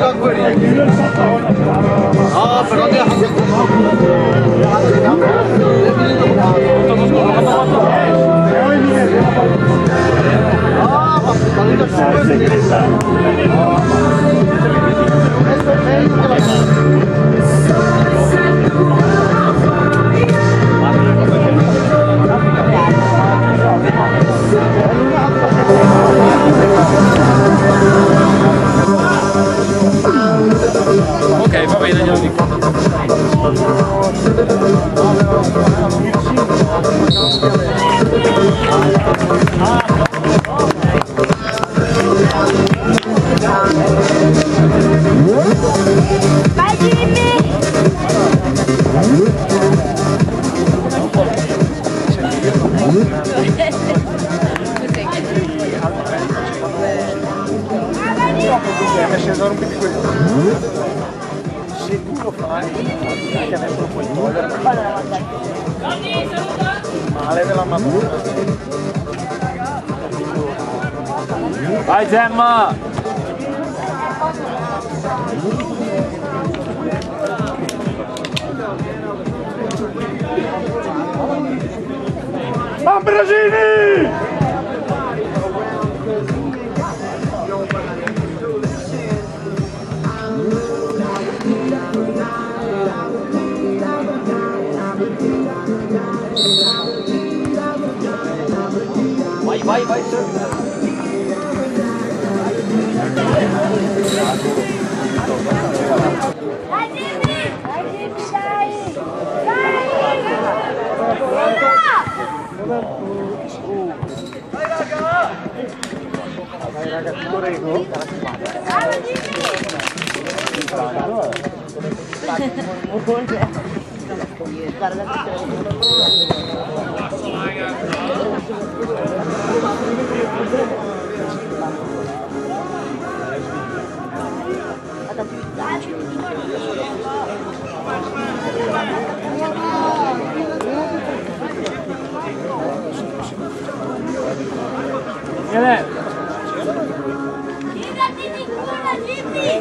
Ok, va bene, glielo dico. Vai Jimmy! Mi è sceso un po' di questo. Se tu lo fai, anche adesso lo puoi togliere. Male della Madonna. Vai Gemma! Ambrosini! Vai, vai, Vai Jimmy! Vai Jimmy, dai! Dai! Vai raga, ti correggo. Bravo Viene! Tirati di culo, Jimmy!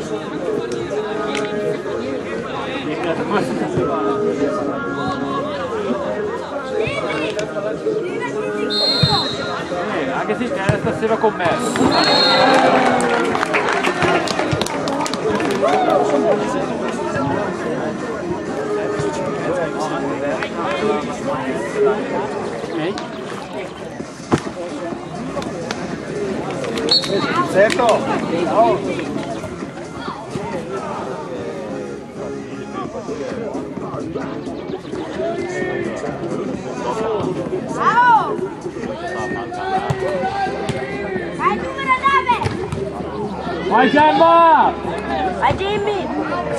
Anche se viene stasera con me. Certo? Ciao! Ciao! Vai numero 9! Vai Gemma! Vai Jimmy!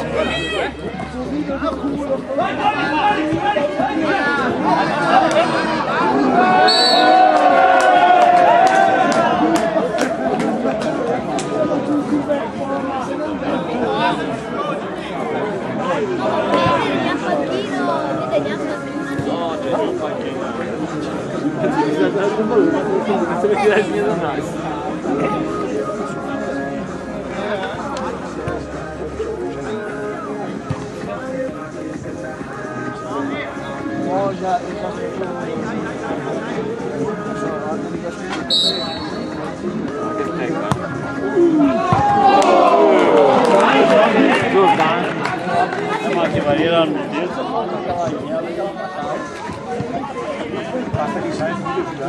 Basta che sai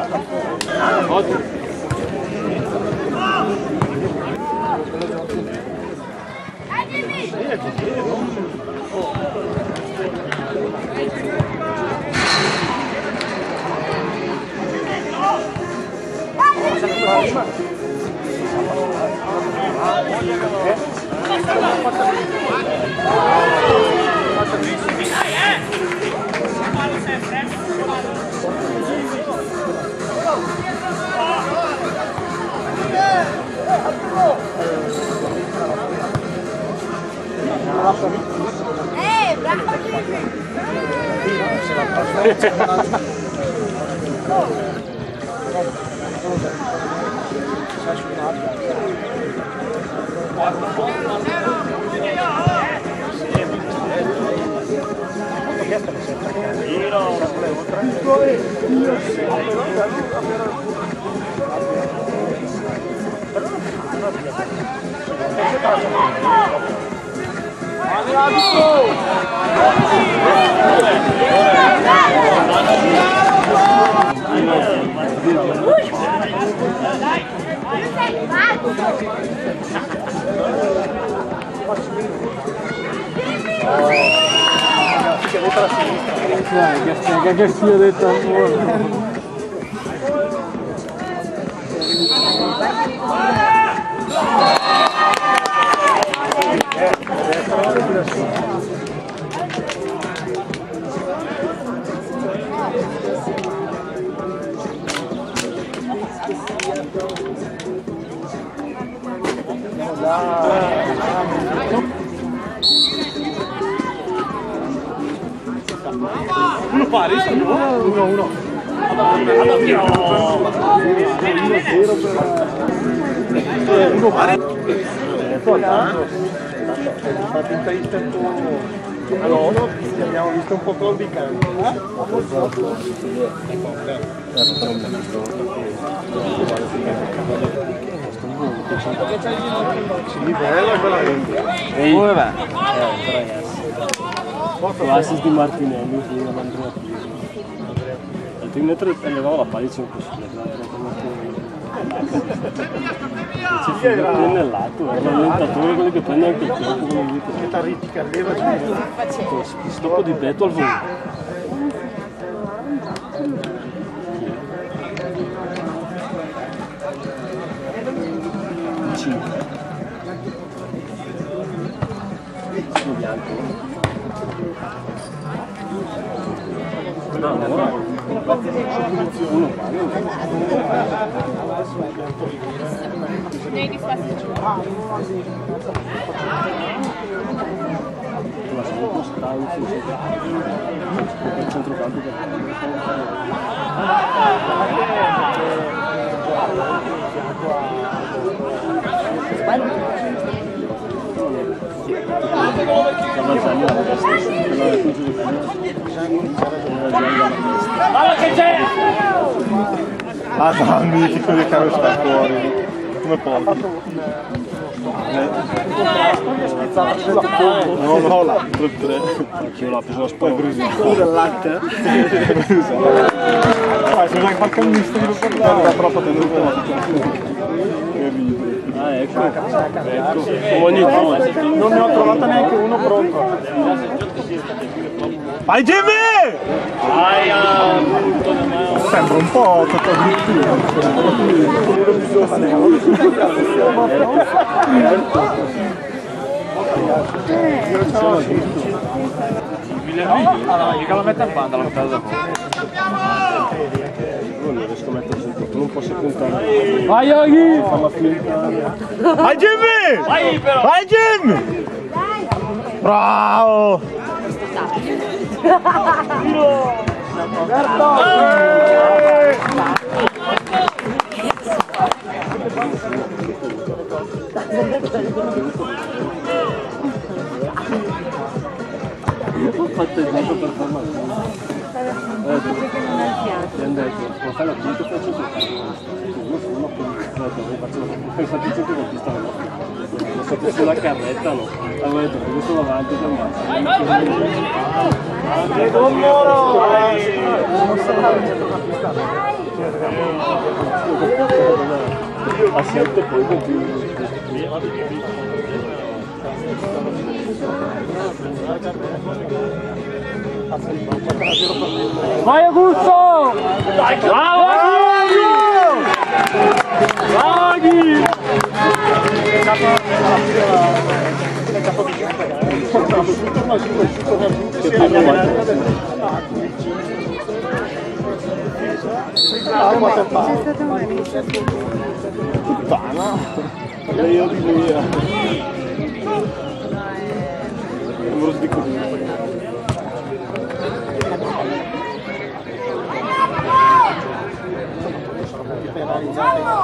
Bravo Jimmy! Sai Che sia detto ancora. Uno pari, uno. Uno pari. Infatti in testa un po'. Allora, abbiamo visto un po' claudicante. Sì, bella quella lì. Come va? L'assist di Martinelli, sì, non andrà più. Altrimenti levavo la palla, c'è impossibile. C'è figlio pennellato, è un allentatore quello che prende anche il corpo come dite. Che tarritica, leva Stoppo di petto al volo. Cinque. In bianco. No, ora uno ma sono un po' strano il centrocampo Che c'è? Ah, magnifico di caro sta fuori. Come porti? No, l'altro il 3. Anch'io l'ho preso la spalla. Del latte? Sono anche qualche misto di parlare. Troppo tenuto. Ah, ecco. Ogni cosa. Non ne ho trovata neanche uno pronto. Vai Jimmy! Sembra un po' tutto Mica lo mette in banda la metà dopo. Non riesco a mettere sotto, non posso puntare. Vai Yogi! Vai Jimmy! Vai però! Vai Jimmy! Bravo! Ho fatto il gioco per farlo. Può fare la punta e faccio infatti c'è che pista non so che sulla carretta no. Avevo detto che sono avanti per a 7 poi continuo. Vai Augusto! Bravo Aghi! Puttana! Lei di lui non me lo dico più.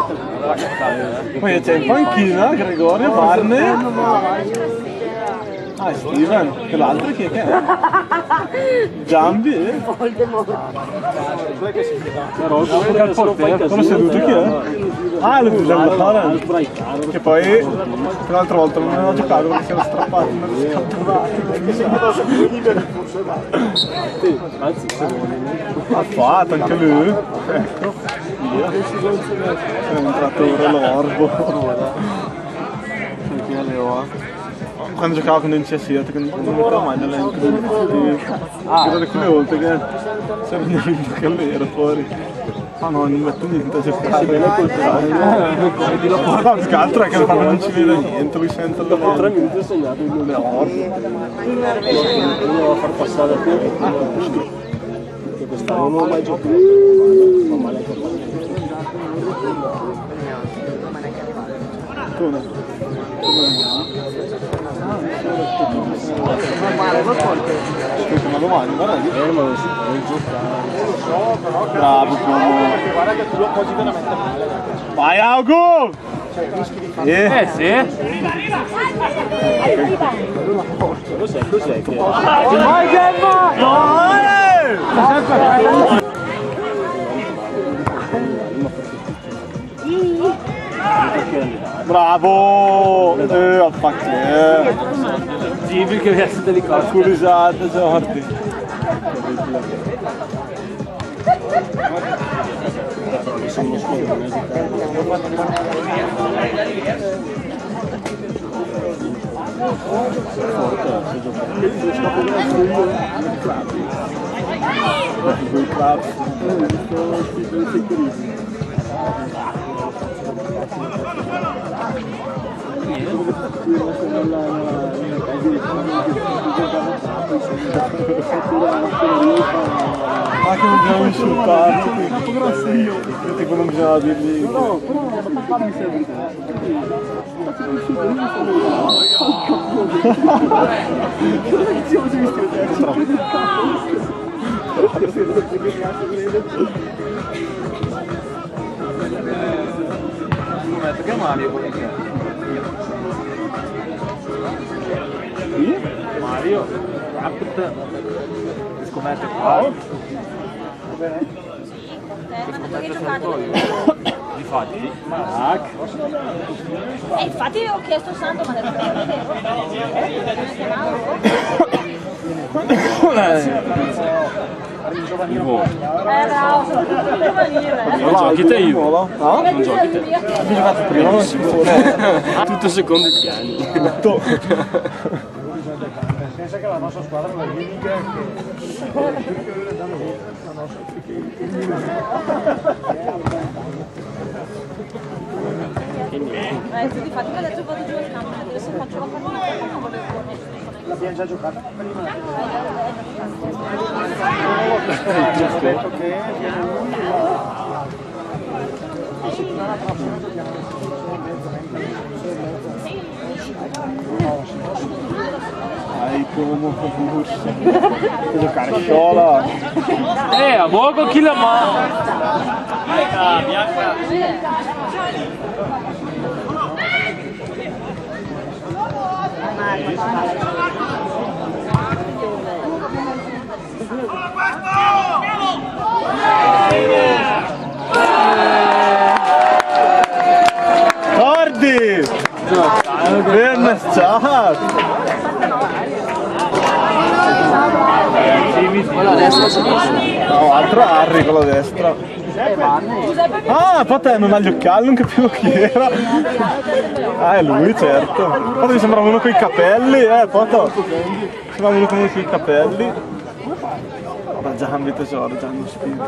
Poi c'è in panchina Gregorio Barne. Ah, Steven, che l'altro chi è che è? Giambi? Voldemort. Però Come seduto chi è? Ah, lo giocatore. Che poi l'altra volta non avevo giocato perché si era strappato una scatturato. Anzi, Ha fatto anche lui. Ecco. Via. È entrato ora l'orbo. Quando giocavo con NCS io non mettevo mai l'elenco era di quelle volte che se non vinto che lui era fuori. Ah no, non metto niente a giocare. No, più che altro è che quando non ci vede niente, lui sente il dopo 3 minuti ho segnato il numero 8. Devo far passare a te. Perché quest'anno non ho mai giocato. Non male come? Ma domani, guarda lì. Ma non si può giocare. Bravo, guarda che tu lo appoggi veramente male. Vai Augu! Sì. Cos'è che... Vai Gemma! Bravo! Affaché! Gibi che viene delicato. Scusate, Giordi. Sono squadrone Ma che non bisogna insultarlo, troppo grosso io. Tipo non bisogna dirgli. No, però mi serve. Perché Mario quello che è? Mario, Rapid, scommette qua. Scommette territorio. Difatti, Infatti ho chiesto Sando, ma ha detto che non è vero. Bravo, sono tutto giovanile. Non giochi te io? No? Non giochi te? Abbiamo giocato prima, non si può. Tutto secondo i piani. Tutto. Pensa che la nostra squadra è la unica Tu di fatto adesso vado giù al campo a vedere se faccio la partita, non volevo l'abbiamo già giocata prima. Ho detto che la settimana prossima giochiamo hai come Bursa. Per giocare Sciola. a poco chi la mano. Cordi! Bene, ciao! No, altro Harry con la destra. Ah, poi te non ha gli occhiali, non capivo chi era. Ah, è lui, certo. Poi mi sembrava uno con i capelli, Poto. Sembrava uno con i capelli. Ma Giambi tesoro, Giambi spinto.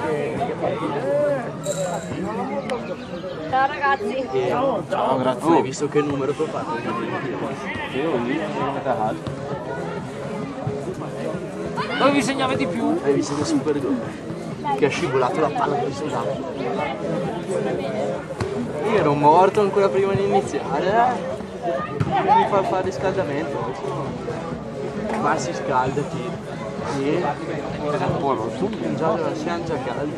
Ciao ragazzi. Ciao, grazie. Hai visto che numero tu hai fatto? Dove vi segnava di più? Hai visto che super gol? Che ha scivolato la palla per sudato. Io ero morto ancora prima di iniziare. Mi fa fare riscaldamento. Ma si scalda, tira. Sì. Già siamo già caldi.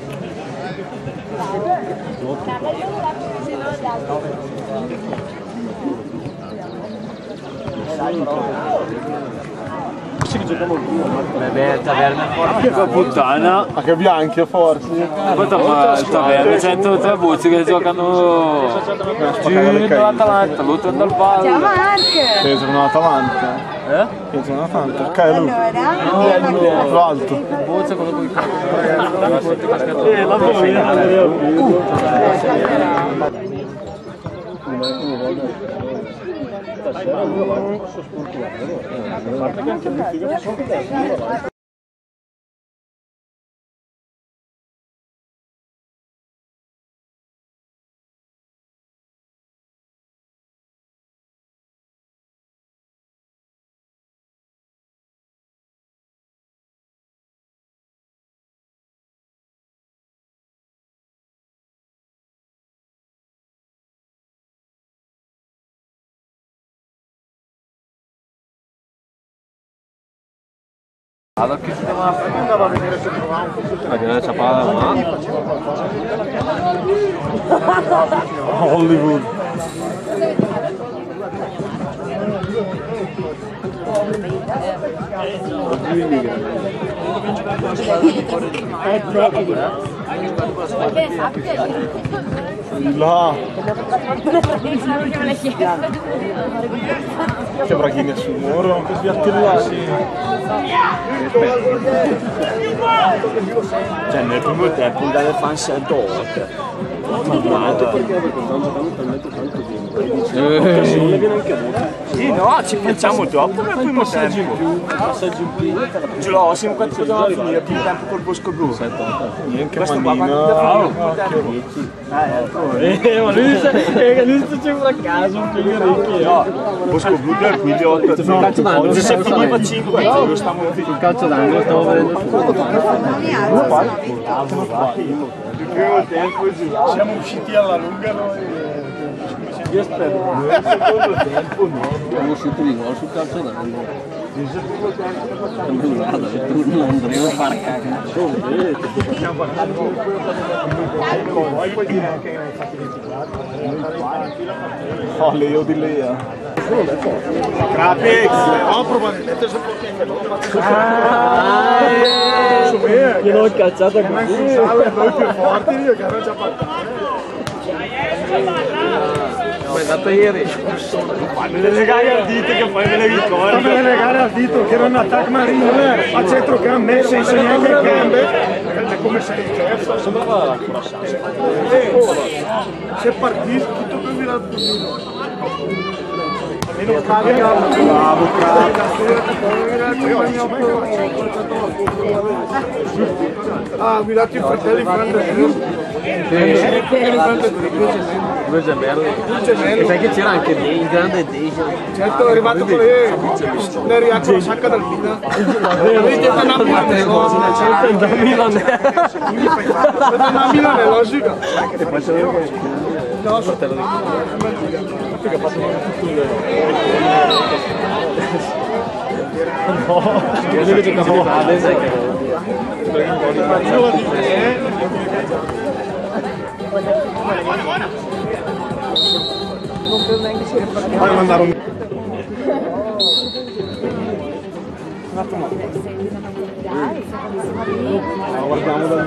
Beh, taverna che puttana. Ma che bianchi forse. Poi taverna, 103 buzzi che giocano l'Atalanta, l'ultimo dal palo. Ciao Mark! Che giocano l'Atalanta. Che giocano l'Atalanta. Ok, lui. Allora? Più alto. Buzza quello con i allora che si chiama andava a vedere se trovava un computer la grande ciapata Hollywood. Là. Che braghine sul muro, così attillati. cioè nel primo tempo il Dalle fan 100 sì, no, ci facciamo dopo nel primo tempo. Ce l'ho, siamo quanti dobbiamo finire il primo tempo col Bosco Blu. Neanche manino. Ma lui c'è un caso, che io Bosco Blu del 2008. Oggi se finiva 5, lo stiamo sul calcio d'angolo stavo vedendo Il primo tempo siamo usciti alla lunga noi. Io spero. Il secondo tempo no. siamo usciti di gol sul calcio d'angolo. Guarda, se tu non andremo a fare cagare. Puoi dire anche che ne hai fatti 24. Oh, Leo di Lea. Crapix! No, probabilmente sono Io l'ho calciata così. noi più forti io che hanno già fatto. Ma è dato ieri. Me le legare al dito che poi me le ricordo. Me le legare al dito che era un attacco marino a centrocampo senza neanche gambe. Come sei perso? Sembrava se partito tutto per virare il pugno. Almeno carica. Bravo, ah, mi date i fratelli Due gemelli. E sai che c'era anche il grande Deja. certo, è arrivato con lei è arrivato la sacca dal Milan. Vedi che sta Da Milan. a Milan è logica. No, Fratello di che ha fatto una cultura. No, io giocavo a Adese Vai mandare un guardiamo da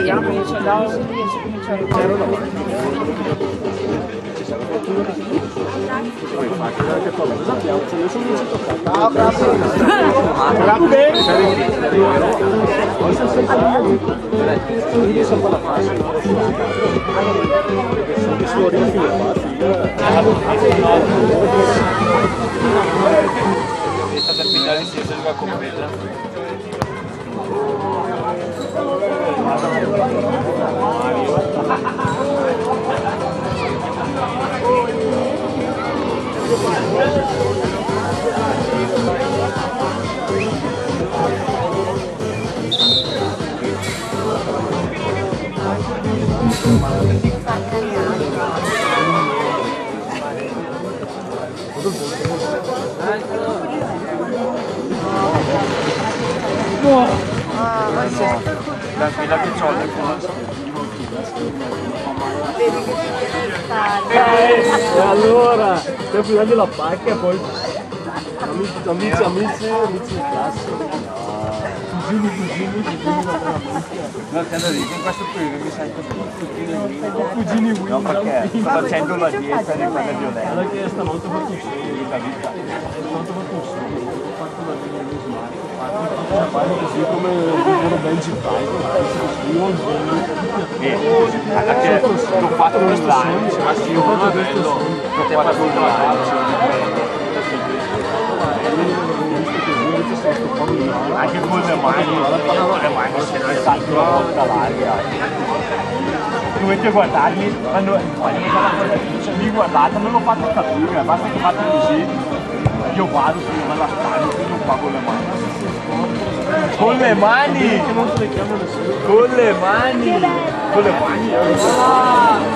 tranquilla che c'ho le E allora, stiamo prendendo la pacca e poi Amici in classe. Cugini. No, te lo dico, in questo periodo mi sento cugini Win. No, perché sto facendo la dieta di quella violenta. Guarda che stanotte ho fatto un segno. Stanotte ho fatto un segno. Ho fatto la linea di smart. Guarda così come dicono Benji Python. Perché l'ho fatto online, ma sì, uno è bello. L'ho fatto online. Anche con le mani se non è stato una volta larga. Dovete guardarli, quando mi guardate, non l'ho fatto capire, basta che fate così, io guardo se io la spalla, quindi non fa con le mani. Con le mani! Con le mani! Con le mani!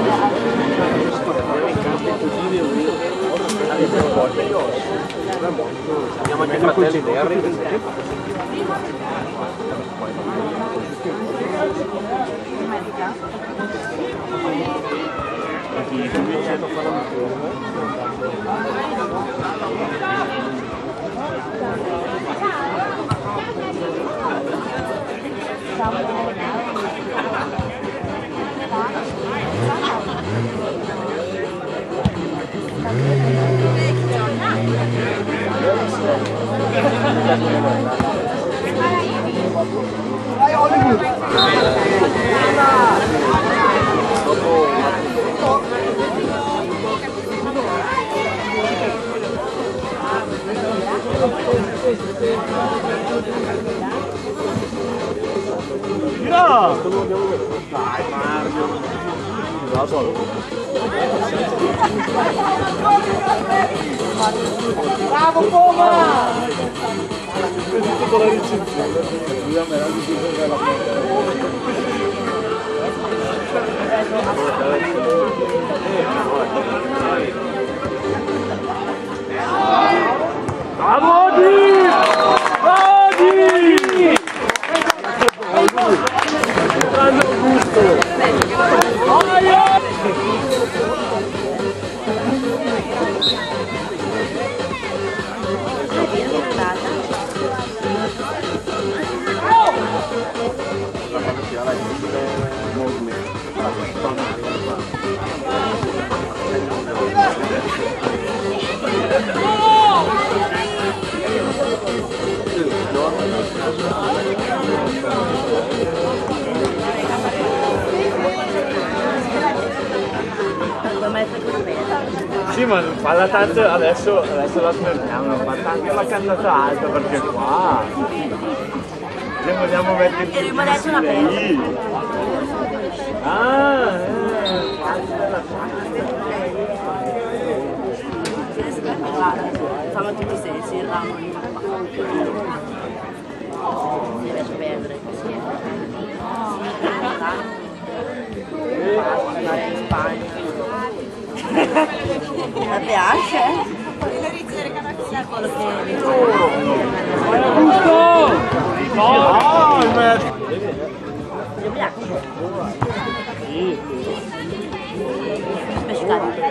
Abbiamo anche fratelli verdi, per esempio. Dai Mario! Bravo Poma! Tutta la ricezione. Lui a me la ricezione della Bravo Di! hanno gusto! Sì, ma falla tanto, adesso la fermiamo, fa tanto la cantata alta perché qua le vogliamo mettere E rimanete una lì. Fanno tutti i sensi, il ramo in deve perdere così. Andare in Spagna. La piace? Quello che No, il mezzo! mi piace. Pescare.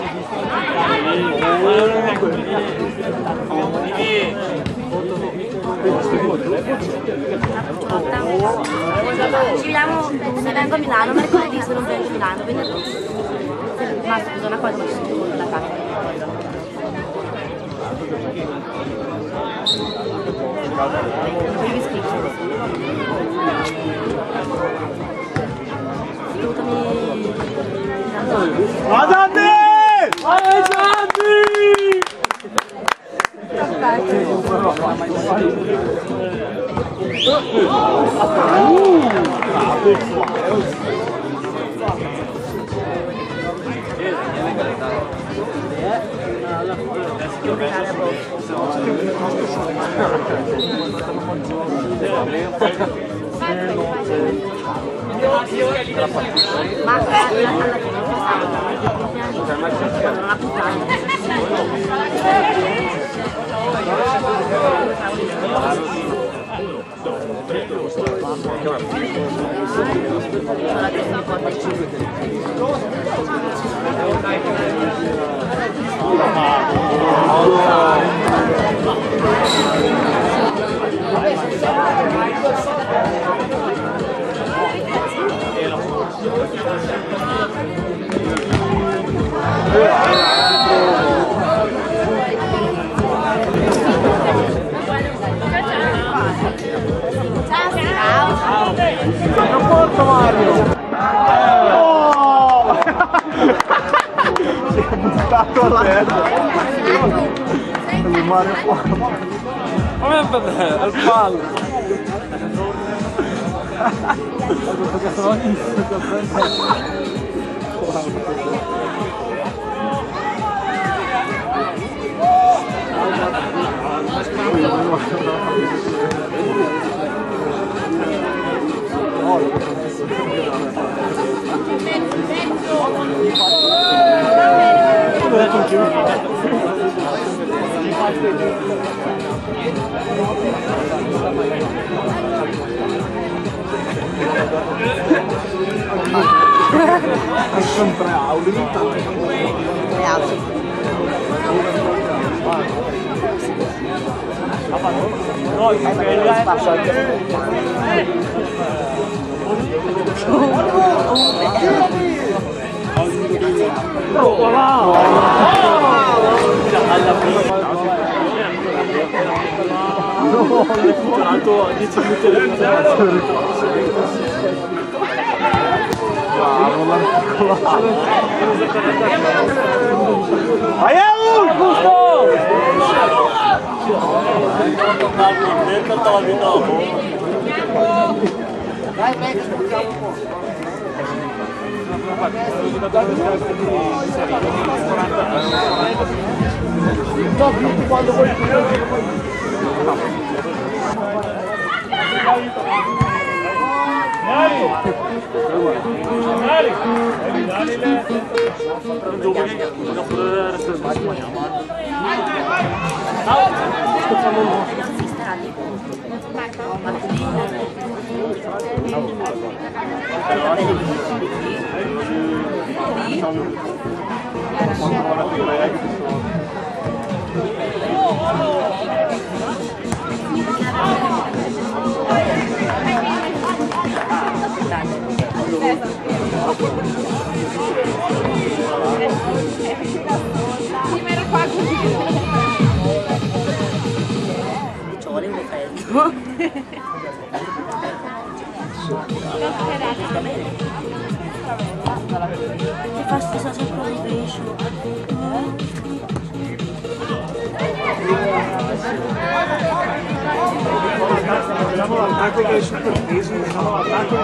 Ci vediamo se vengo a Milano mercoledì, se non vengo a Milano venerdì. Ma scusa, una cosa, ma ci sono la carta. Devi scrivere. Guardate! Ma alla fine non la puttana. sparato alla testa. Mario fuori. Come al palo. Sempre Audi. Ci vuole un freddo. Che fa stessa sempre un pesce. Facciamo l'attacco che è super peso, facciamo l'attacco.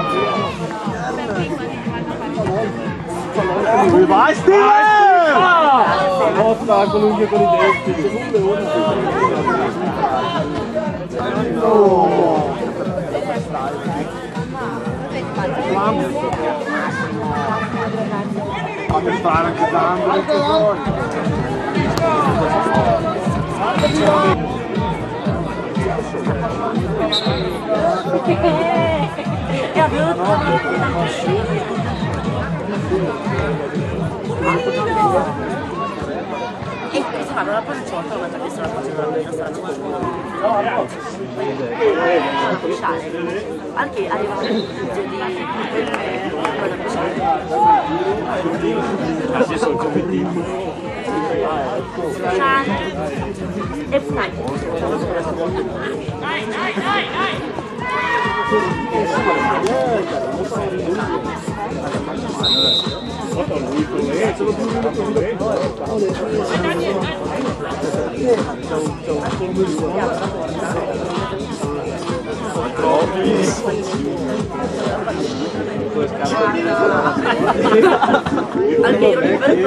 Vai Steven! Lotta con l'unghia con i denti. Fammi stare anche tanto. E abbiamo e questi fanno la panciotta, mentre che stanno facendo la mia, stanno facendo anche arrivano il giudizio di e poi almeno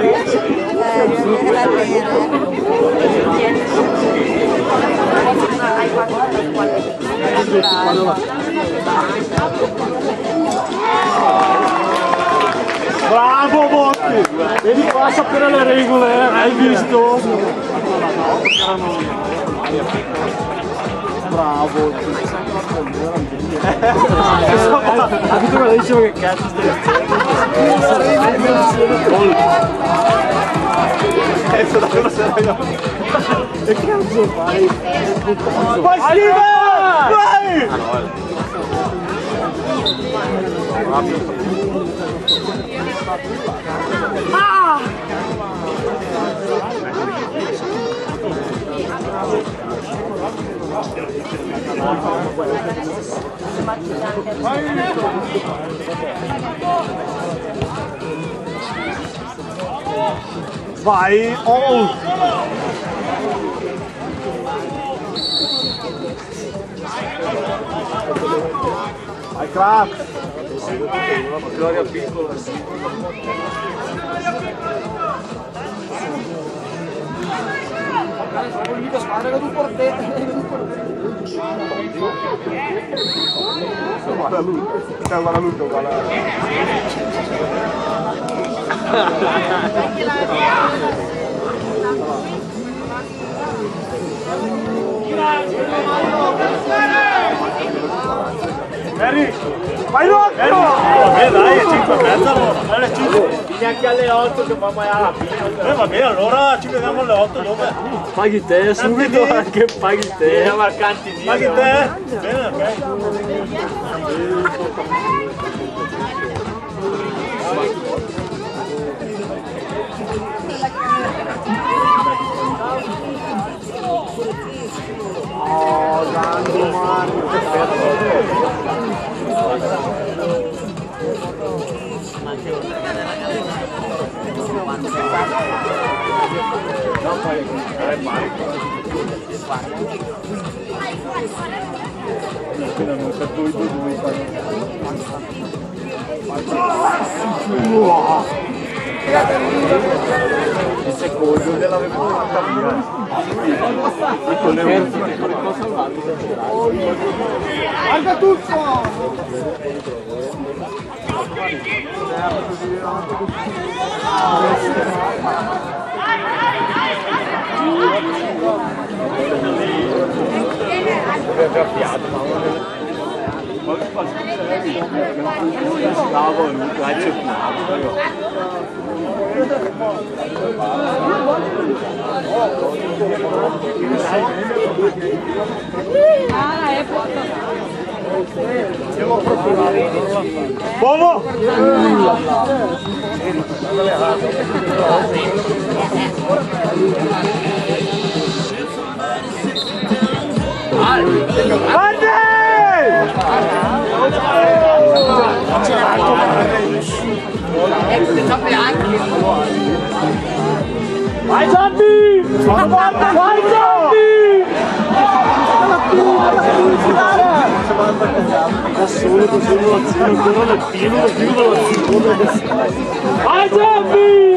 Bravo Botti! Vedi qua sapere le regole, hai visto? Bravo! Ha visto cosa dicevo che cazzo stai Adesso da cosa sarà io? E che cazzo fai? Vai Steven! Vai! ah! Vai! Oh! Vai crack! Gloria piccola. L'unica squadra che tu porti. Guarda lui, guarda lui, guarda. Harry! Vai Rocco! Vabbè dai, è 5 e mezza allora, alle 5. Neanche alle 8 che mamma è alla fine. Va bene, allora ci vediamo alle 8 dove? Paghi te subito anche paghi te. Ma cantinina. Paghi te? Bene, ok. Oh, grande Mario, Il secondo dell'avevo fatta via. E con le ultime che non ho salvato. Alga tutto! Bobo! Vai Gianni! Vai Gianni! Da solo così lo zio, ancora nel pieno, lo più dello zio. Vai Gianni!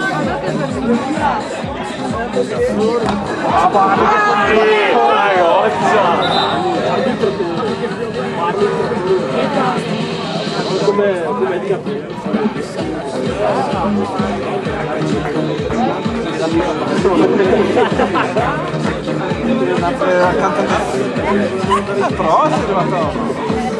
Come di capire? Però sei arrivato.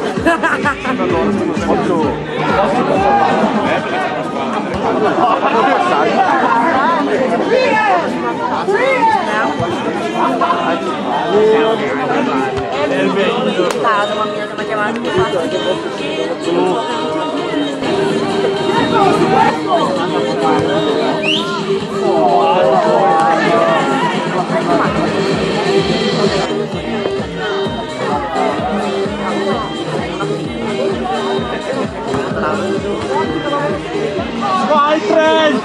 La bambina che mi ha chiamato mi Vai Fred!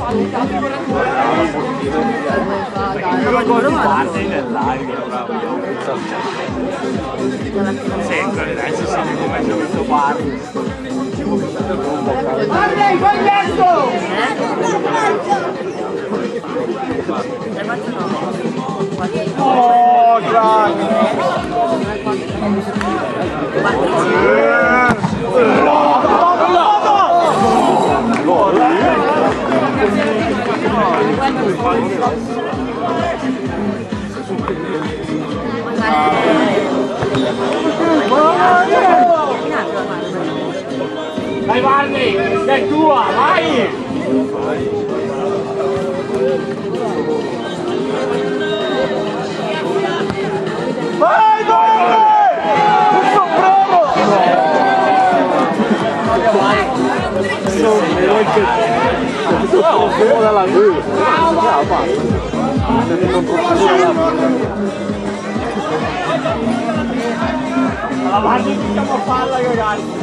Sempre, adesso si vede come c'è questo bar. Oh, grande! Vai Barney, che è tua, vai! Vai Dove! Il sombrero! Sono dalla lui. Avanti, stiamo a farla ragazzi!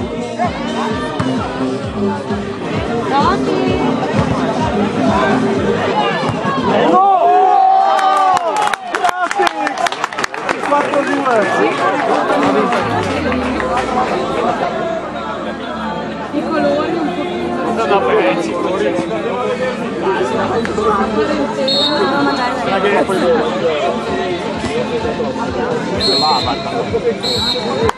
Pronti? da pezzi. Devo mandare. Va,